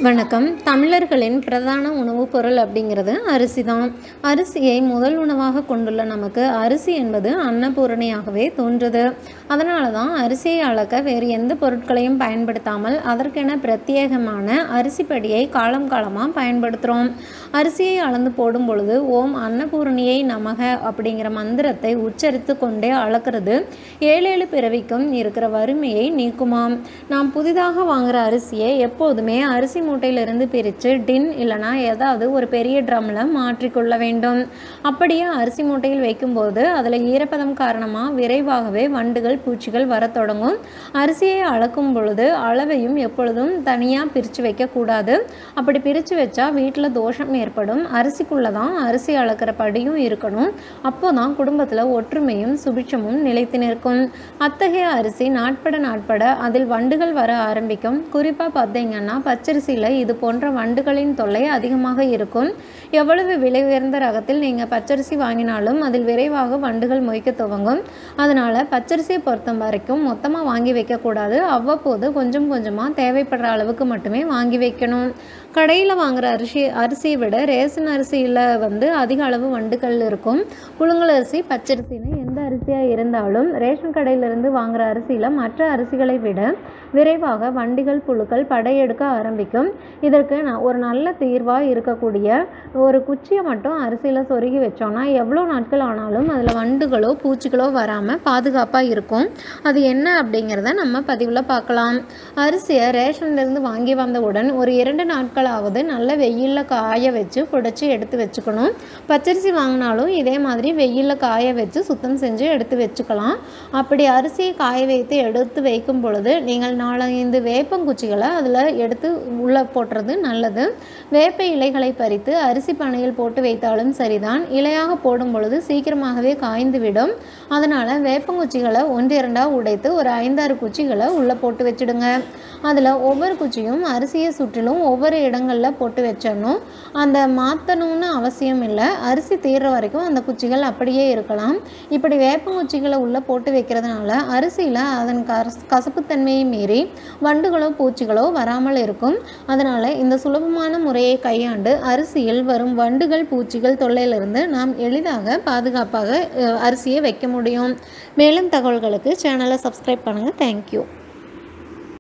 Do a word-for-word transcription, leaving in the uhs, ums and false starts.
வணக்கம். தமிழர்களின் பிரதான உணவுப் பொருள் அப்படிங்கிறது அரிசி தான். அரிசியை முதல் உணவாக கொண்டுள்ள நமக்கு அரிசி என்பது அன்னபூரணியாகவே தோன்றுது. அதனால தான் அரிசியை அளக்க வேறு எந்த பொருட்களையும் பயன்படுத்தாமல் அதற்கென பிரத்யேகமான அரிசிப்படியை காலம் காலமாக பயன்படுத்துகிறோம். அரிசியை அளந்து போடும் பொழுது ஓம் அன்னபூரணியை நமக அப்படிங்கிற மந்திரத்தை உச்சரித்து கொண்டே அளக்கிறது ஏழேழு பிறவிக்கும் இருக்கிற வறுமையை நீக்குமாம். நாம் புதிதாக வாங்குகிற அரிசியை எப்போதுமே அரிசி மூட்டையிலிருந்து பிரித்து டின் இல்லைனா ஏதாவது ஒரு பெரிய ட்ரம்மில் மாற்றிக்கொள்ள வேண்டும். அப்படியே அரிசி மூட்டையில் வைக்கும்போது அதில் ஈரப்பதம் காரணமாக விரைவாகவே வண்டுகள் பூச்சிகள் வர தொடங்கும். அரிசியை அளக்கும் பொழுது அளவையும் எப்பொழுதும் தனியாக பிரித்து வைக்கக்கூடாது. அப்படி பிரித்து வச்சா வீட்டில் தோஷம் ஏற்படும். அரிசிக்குள்ளே தான் அரிசி அளக்கிற படியும் இருக்கணும். அப்போ தான் குடும்பத்தில் ஒற்றுமையும் சுபிட்சமும் நிலைத்து நிற்கும். அத்தகைய அரிசி நாட்பட நாட்பட அதில் வண்டுகள் வர ஆரம்பிக்கும். குறிப்பாக பார்த்தீங்கன்னா பச்சரிசியில் இது போன்ற வண்டுகளின் தொல்லை அதிகமாக இருக்கும். எவ்வளவு விலை உயர்ந்த ரகத்தில் நீங்கள் பச்சரிசி வாங்கினாலும் அதில் விரைவாக வண்டுகள் மொய்க்க துவங்கும். அதனால் பச்சரிசியை பொறுத்த வரைக்கும் மொத்தமாக வாங்கி வைக்கக்கூடாது. அவ்வப்போது கொஞ்சம் கொஞ்சமாக தேவைப்படுற அளவுக்கு மட்டுமே வாங்கி வைக்கணும். கடையில் வாங்குகிற அரிசி அரிசியை விட ரேஷன் அரிசியில் வந்து அதிக அளவு வண்டுகள் இருக்கும். புழுங்கல் அரிசி பச்சரிசின்னு எந்த அரிசியாக இருந்தாலும் ரேஷன் கடையிலிருந்து வாங்குகிற அரிசியில் மற்ற அரிசிகளை விட விரைவாக வண்டிகள் புழுக்கள் படையெடுக்க ஆரம்பிக்கும். இதற்கு நான் ஒரு நல்ல தீர்வாக இருக்கக்கூடிய ஒரு குச்சியை மட்டும் அரிசியில் சொருகி வச்சோன்னா எவ்வளோ நாட்கள் ஆனாலும் அதில் வண்டுகளோ பூச்சிகளோ வராமல் பாதுகாப்பாக இருக்கும். அது என்ன அப்படிங்கிறத நம்ம பதிவில் பார்க்கலாம். அரிசியை ரேஷன்லேருந்து வாங்கி வந்தவுடன் ஒரு இரண்டு நாட்களாவது நல்ல வெயிலில் காய வச்சு புடைச்சி எடுத்து வச்சுக்கணும். பச்சரிசி வாங்கினாலும் இதே மாதிரி வெயிலில் காய வச்சு சுத்தம் செஞ்சு எடுத்து வச்சுக்கலாம். அப்படி அரிசியை காய வைத்து எடுத்து வைக்கும் பொழுது நீங்கள் நாலஞ்சு வேப்பங்குச்சிகளை அதில் எடுத்து உள்ளே போட்டுறது நல்லது. வேப்ப இலைகளை பறித்து அரிசி பானையில் போட்டு வைத்தாலும் சரிதான். இலையாக போடும் பொழுது சீக்கிரமாகவே காய்ந்து விடும். அதனால் வேப்பங்குச்சிகளை ஒன்று இரண்டாக உடைத்து ஒரு ஐந்தாறு குச்சிகளை உள்ளே போட்டு வச்சுடுங்க. அதில் ஒவ்வொரு குச்சியும் அரிசியை சுற்றிலும் ஒவ்வொரு இடங்களில் போட்டு வச்சிடணும். அந்த மாற்றணும்னு அவசியம் இல்லை. அரிசி தீர்ற வரைக்கும் அந்த குச்சிகள் அப்படியே இருக்கலாம். இப்படி வேப்பங்குச்சிகளை உள்ளே போட்டு வைக்கிறதுனால அரிசியில் அதன் கச கசப்புத்தன்மையை மீறி வண்டுகளோ பூச்சிகளோ வராமல் இருக்கும். அதனால் இந்த சுலபமான முறையை கையாண்டு அரிசியில் வரும் வண்டுகள் பூச்சிகள் தொல்லையிலிருந்து நாம் எளிதாக பாதுகாப்பாக அரிசியை வைக்க முடியும். மேலும் தகவல்களுக்கு சேனலை சப்ஸ்கிரைப் பண்ணுங்கள். தேங்க்யூ.